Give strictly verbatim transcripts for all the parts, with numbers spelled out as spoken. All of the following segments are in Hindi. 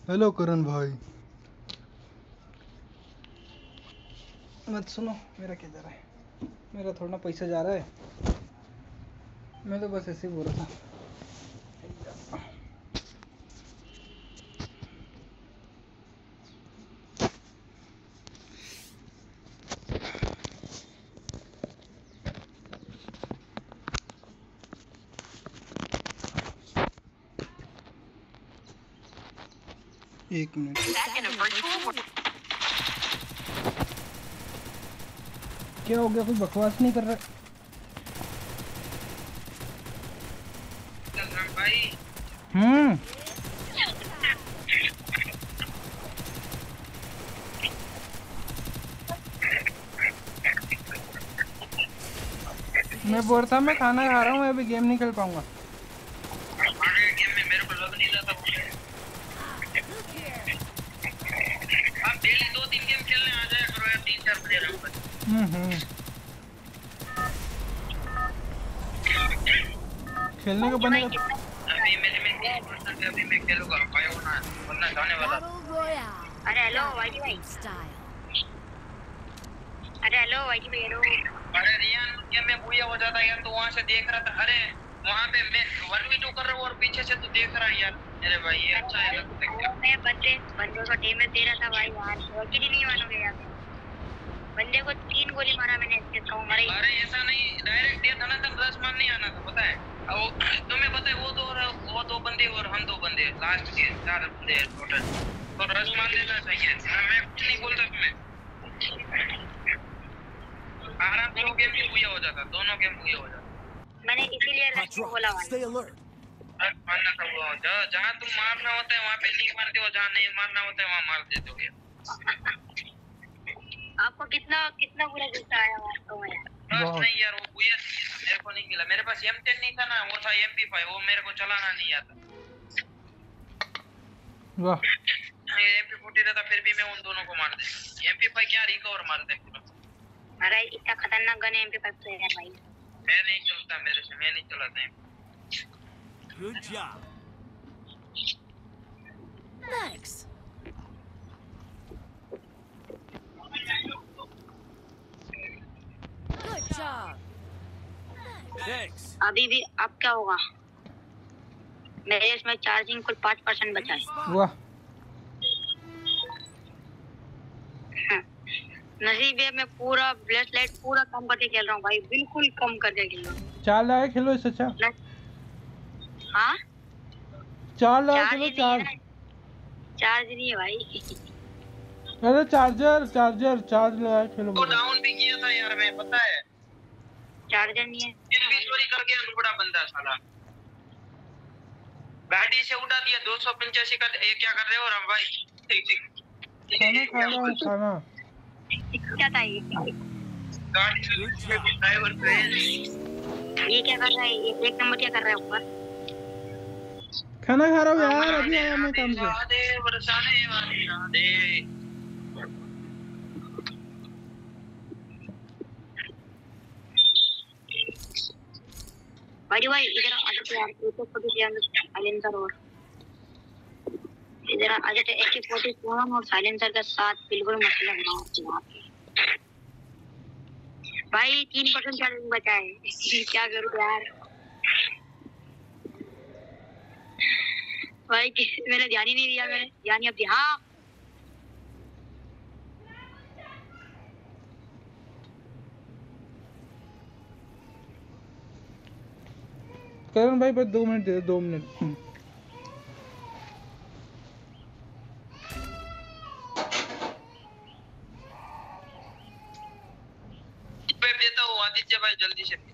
हेलो करण भाई। मत सुनो, मेरा क्या जा रहा है, मेरा थोड़ा ना पैसा जा रहा है, मैं तो बस ऐसे ही बोल रहा था। एक मिनट। क्या हो गया, कोई बकवास नहीं कर रहा भाई? हम्म मैं बोल रहा था मैं खाना खा रहा हूँ, मैं अभी गेम नहीं खेल पाऊंगा। आगे गेम में मेरे को लग नहीं रहा था। आप डेली दो तीन गेम खेलने आ जाया करो यार, तीन चार प्लेयर हैं बस। हम्म हम्म खेलने का बनेगा। अभी मेरे में तीस परसेंट है, अभी मैं खेलूंगा भाई, वरना वरना जाने वाला। अरे हेलो वाईटी भाई। अरे हेलो वाईटी भाई। हेलो। अरे रियान गेम में बुया हो जाता है यार, तो वहां से देख रहा था। अरे वहां पे मैं वन वी टू कर रहा हूँ और पीछे से तू देख रहा है यार। अरे भाई ये अच्छा है लगता है। मैं बंदे बंदे को टीम में दे रहा था भाई यार, वकील ही नहीं मानोगे यार। बंदे को तीन गोली मारा मैंने, इसके कहूं मारा। अरे ऐसा नहीं, डायरेक्ट दिया था ना तब दस मान नहीं आना था, पता है? अब तुम्हें पता है वो दो वो दो बंदे और हम दो बंदे, लास्ट के चार बंदे टोटल, तो रस मान लेना चाहिए। मैं कुछ नहीं बोलता तुम्हें, आराम से वो गेम भी बुया हो जाता, दोनों गेम बुया हो जाता। मैंने इसीलिए रस बोला भाई। मारना था वो, जहाँ तुम मारना होता है वहाँ पे नहीं मारते हो, जहाँ नहीं मारना होता है वहाँ मार देते हो। आपको कितना कितना बुरा गुस्सा आया वास्तव में? बस नहीं यार, वो बुया मेरे को नहीं मिला। मेरे पास एम टेन नहीं था ना, वो था एम पी फाइव, वो मेरे को चलाना नहीं आता। वाह, एम पी फोर्टी रहता फिर भी मैं उन दोनों को मार देता। एम पी फाइव क्या रिकवर मारते पूरा। अरे इतना खतरनाक गन एम पी फाइव तो है भाई। मैं नहीं चलता, मेरे से मैं नहीं चलाता। Good job. Thanks. Good job. Thanks. अभी भी अब क्या होगा? मेरे इसमें चार्जिंग कुल पाँच परसेंट बचा है। वाह, नसीब है मैं पूरा ब्लेस लाइट पूरा कम करके खेल रहा हूँ भाई, बिल्कुल कम करके खेल रहा हूँ। चार लगा खेलो इससे अच्छा। हाँ चार लगा खेलो। चार चार्ज नहीं है भाई। अरे चार्जर चार्जर चार्ज लगा खेलो। वो डाउन भी किया था यार मैं, पता है? चार्जर नहीं है। इन भी चोरी कर गया बड़ा बंदा साला, गाड़ी से उड़ा दिया। दो सौ पंचासी का ये क्या कर रहे हो राम भाई? ठीक ठीक खाना खाना खाना क्या था ये? गाड़ी से ड्राइवर पे ये क्या कर रहा है? ये एक नंबर क्या कर रहा है ऊपर? खाना खा रहा हूँ यार, अभी आया मैं काम से। राधे बरसाने वाली राधे। भाई भाई इधर आगे यार, एक तो फोटो दिया साइलेंसर और इधर आगे तो एक ही फोटो फोन और साइलेंसर के साथ बिल्कुल मतलब ना भाई। तीन परसेंट चार्जिंग बचा है, क्या करूं यार भाई। मैंने ध्यान ही नहीं दिया, मैंने ध्यान ही अब दिया। हाँ करण भाई बस दो मिनट दे दो, दो मिनट। देता हूँ आदित्य भाई, जल्दी से।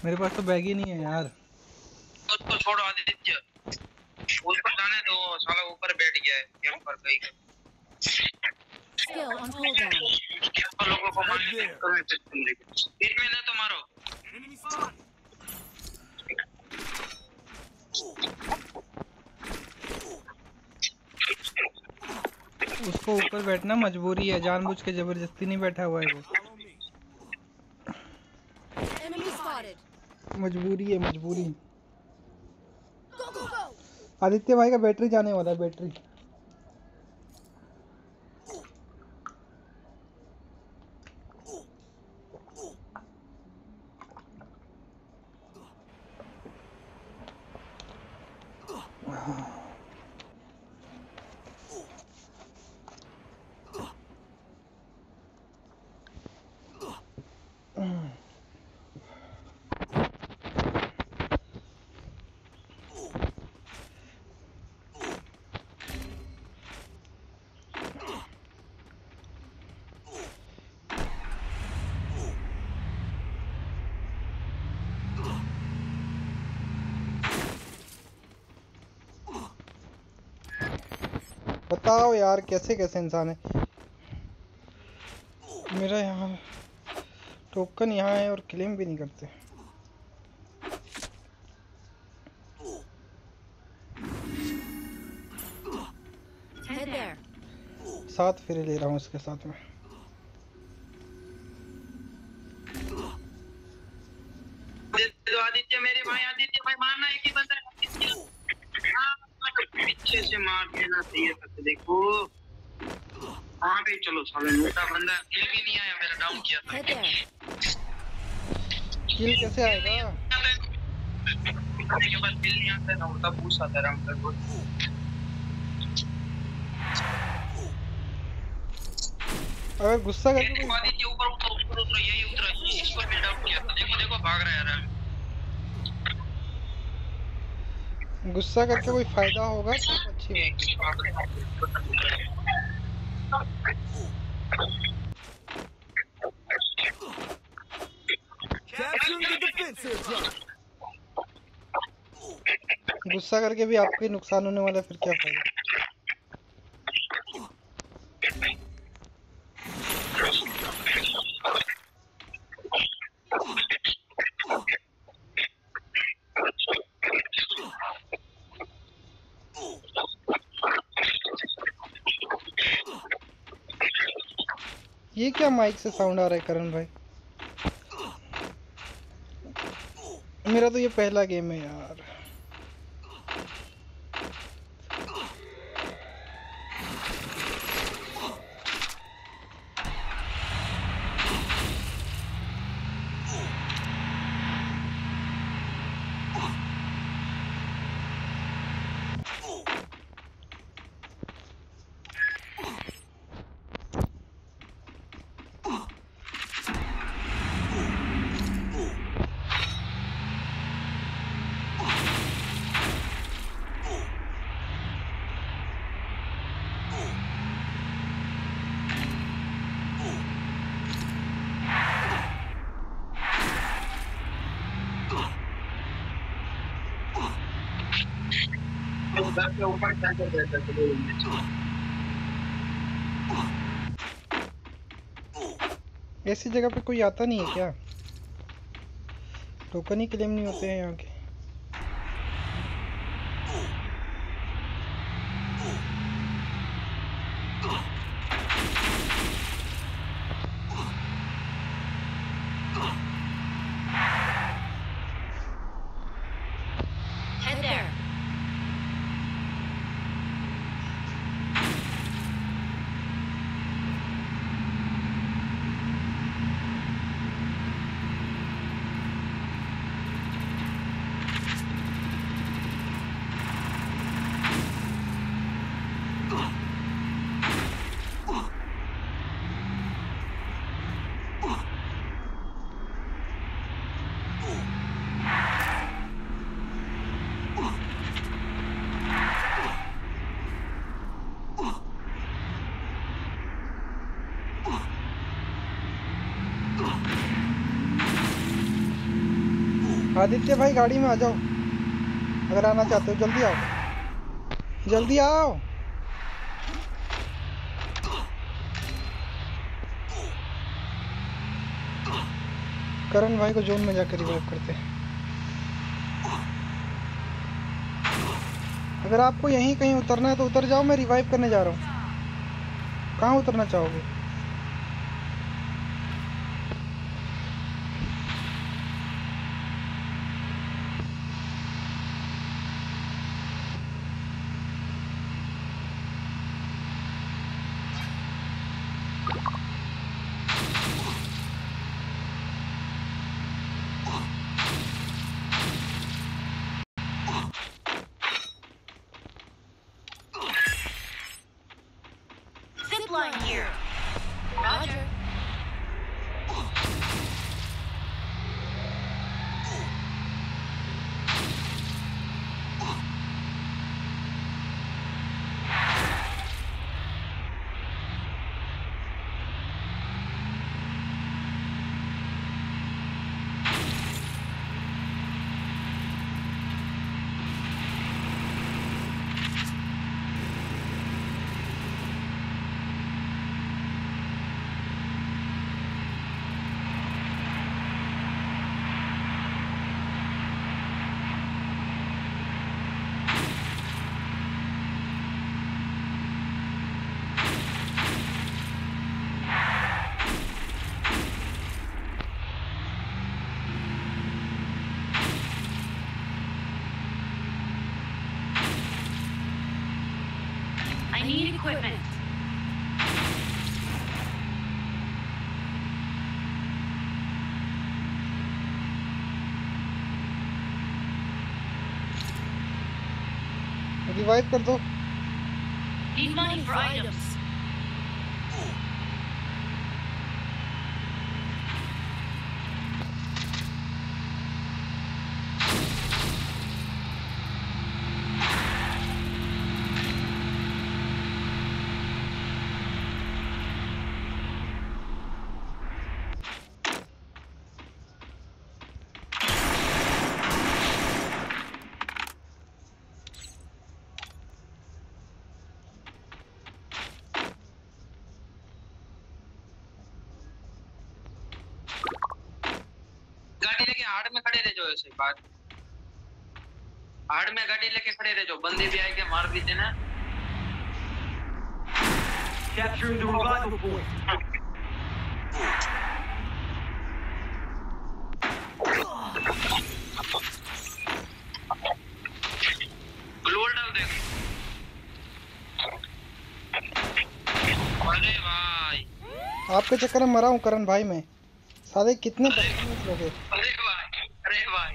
मेरे पास तो बैग ही नहीं है यार। उसको छोड़ो आदित्य, उसको जाने दो, साला ऊपर बैठ गया है कैंप पर कहीं। Skill on cooldown. तो लोगों को मारने दे, तुम्हें तो जिंदगी बीच में ना तो मारो। Enemy spotted. उसको ऊपर बैठना मजबूरी है, जानबूझ के जबरदस्ती नहीं बैठा हुआ है वो। Follow me. Enemy spotted. मजबूरी है, मजबूरी। Go, go, go. आदित्य भाई का बैटरी जाने वाला है, बैटरी। बताओ यार कैसे कैसे इंसान है। मेरा यहाँ टोकन यहाँ है और क्लेम भी नहीं करते। Head there. सात फेरे ले रहा हूँ इसके साथ में। आदित्य मेरे भाई, आदित्य भाई मारना है कि बंदा है? हाँ, पीछे से मार देना चाहिए था। देखो हाँ भाई चलो, साले मोटा बंदा किल भी नहीं आया, मेरा डाउन किया था। Head there. किल कैसे आएगा? के बाद किल नहीं आता ना, उल्टा पूछ आता है हमको। अगर गुस्सा करके देखो आदित्य ऊपर उतरो, ऊपर उतरो, यही उतरा, इसको मैं डाउन किया था। देखो देखो भाग रहा है यार। गुस्सा करके कोई फायदा होगा तो अच्छी बात है। Capturing the defensive zone. गुस्सा करके भी आपको ही नुकसान होने वाला है, फिर क्या फायदा। ये क्या माइक से साउंड आ रहा है करण भाई? मेरा तो ये पहला गेम है यार। घर के ऊपर टैंकर रहता है, चलो ऐसी जगह पे कोई आता नहीं है क्या? टोकन ही क्लेम नहीं होते हैं यहाँ के। Head there. आदित्य भाई गाड़ी में आ जाओ, अगर आना चाहते हो जल्दी आओ, जल्दी आओ। करण भाई को जोन में जाकर रिवाइव करते हैं। अगर आपको यहीं कहीं उतरना है तो उतर जाओ, मैं रिवाइव करने जा रहा हूँ। कहाँ उतरना चाहोगे? Zip line here. Roger. I need equipment. Revive कर दो। Need money for items. गाड़ी लेके हार्ड में खड़े रह जाओ, ऐसे बात हार्ड में गाड़ी लेके खड़े रह जाओ, बंदे भी आए के मार दीजिए ना। Capturing the revival point. ग्लोल डाल दे। अरे भाई, आपके चक्कर में मरा हूँ करण भाई मैं। साले कितने बदतमीज लोग हैं। अरे भाई, अरे भाई,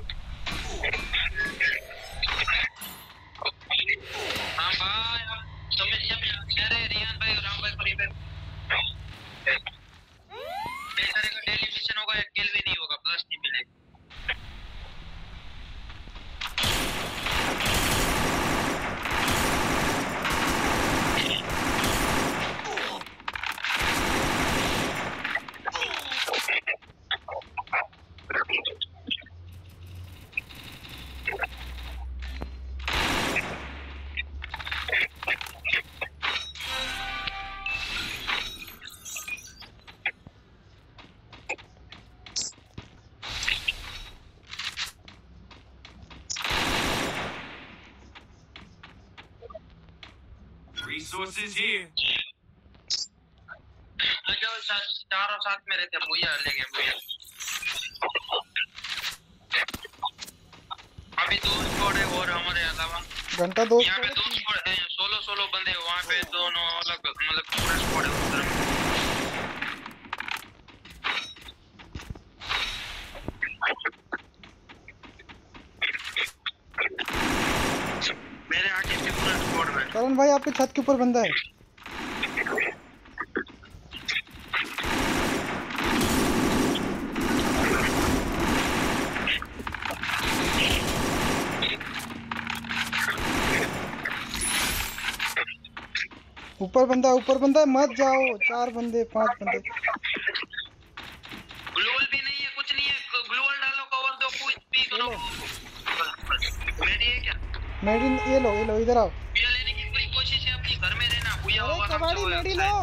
हाँ भाई, अब समस्या में आ रहे रियान भाई और राम भाई पर इधर बेचारे का डेली मिशन होगा, एक किल भी नहीं होगा, प्लस नहीं मिलेगा। Resources here. जो चारों साथ में रहते हैं, भूया लेंगे भूया। अभी दो स्क्वाड है और हमारे अलावा घंटा दो यहाँ पे दो स्क्वाड हैं, सोलो सोलो बंदे हैं, वहाँ पे दोनों अलग मतलब पूरा स्क्वाड है उधर। मेरे आगे से पूरा स्क्वाड है। करण भाई आपके छत के ऊपर बंदा है। ऊपर बंदा ऊपर बंदा है, मत जाओ। चार बंदे पांच बंदे। ग्लोल भी नहीं है, कुछ नहीं है, ग्लोल डालो, कवर दो, कुछ भी सुनो मेरी है क्या मेडी ये लो ये लो इधर आओ। भैया लेने की कोई कोशिश है अपनी घर में रहना भैया अरे होगा कबाड़ी मेडी लो।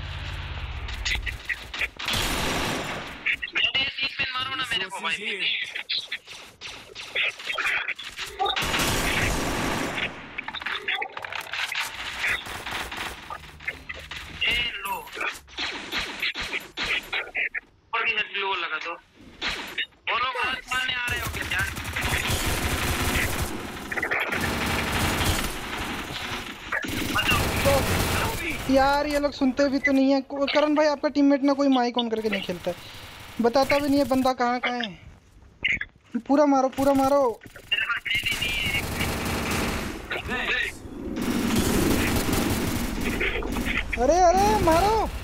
मेरे सीट पे मारो ना मेरे को भाई ए लो और की हेड लो लगा दो वो लोग मारने आ रहे हो क्या जान यार ये लोग सुनते भी तो नहीं है। करण भाई आपका टीममेट ना कोई माइक ऑन करके नहीं खेलता है, बताता भी नहीं है बंदा कहाँ कहाँ है। पूरा मारो पूरा मारो। अरे अरे मारो।